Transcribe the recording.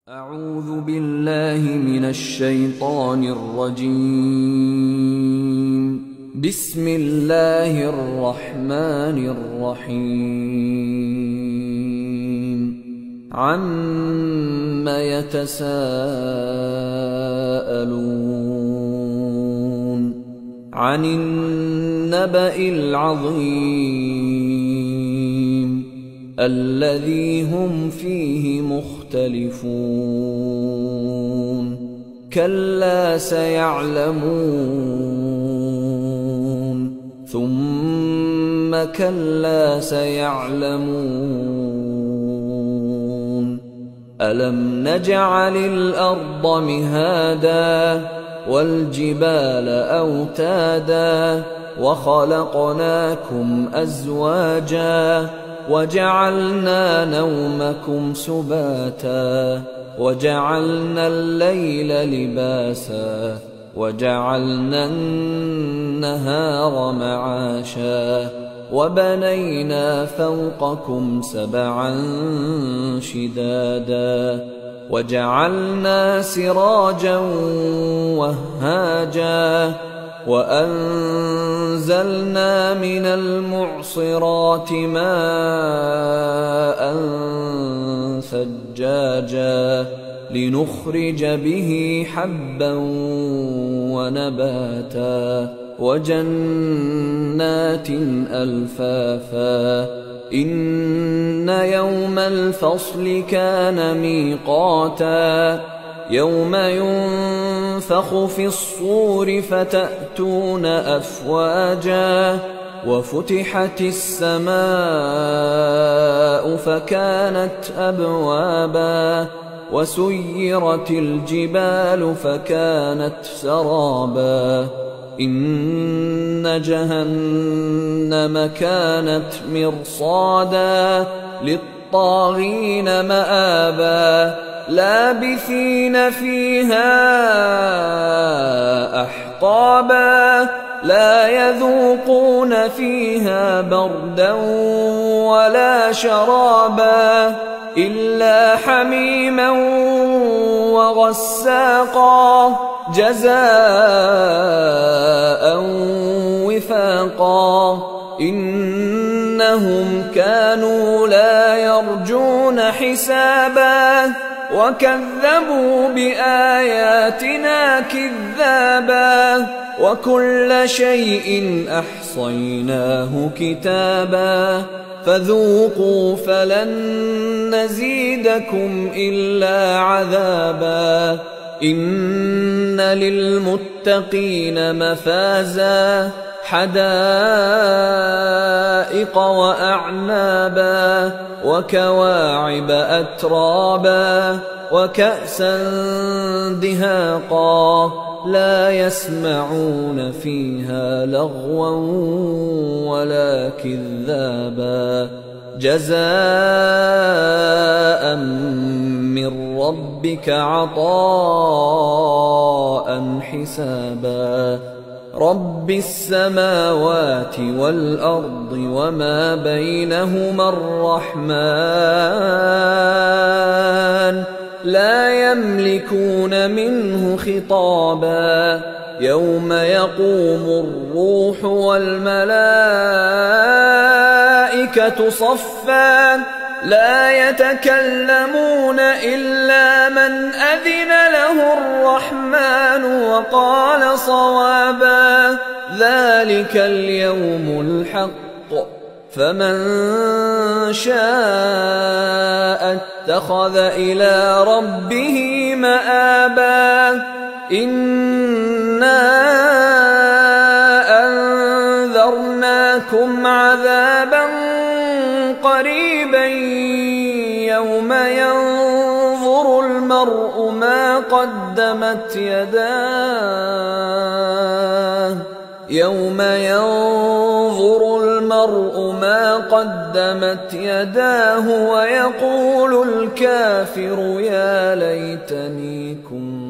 أعوذ بالله من الشيطان الرجيم. بسم الله الرحمن الرحيم. عَمَّ يتساءلون. عن النبأ العظيم الذي هم فيه مختلفون. كلا سيعلمون ثم كلا سيعلمون. ألم نجعل الأرض مهادا والجبال أوتادا وخلقناكم أزواجا وجعلنا نومكم سباتا وجعلنا الليل لباسا وجعلنا النهار معاشا وبنينا فوقكم سبعا شدادا وجعلنا سراجا وهاجا وأنزلنا من المعصرات ماء ثجاجا لنخرج به حبا ونباتا وجنات ألفافا. إن يوم الفصل كان ميقاتا. يوم ينفخ في الصور فتأتون أفواجا وفتحت السماء فكانت أبوابا وسيرت الجبال فكانت سرابا. إن جهنم كانت مرصادا للطاغين مآبا لابثين فيها أحقابا لا يذوقون فيها بردا ولا شرابا إلا حميما وغساقا جزاء وفاقا. إنهم كانوا لا يرجون حسابا وكذبوا بآياتنا كذابا وكل شيء أحصيناه كتابا فذوقوا فلن نزيدكم إلا عذابا. إن للمتقين مفازا حدائق وأعنابا وكواعب أترابا وكأسا دهاقا لا يسمعون فيها لغوا ولا كذابا جزاء من ربك عطاء حسابا. رب السماوات والأرض وما بينهما الرحمن لا يملكون منه خطابا. يوم يقوم الروح والملائكة صفا لا يتكلمون إلا من أذن له الرحمن وقال صوابا. ذلك اليوم الحق فمن شاء اتخذ إلى ربه مآبا. إنا أنذرناكم عذابا قريبا يوم ينظر المرء ما قدمت يداه ويقول الكافر يا ليتني كنت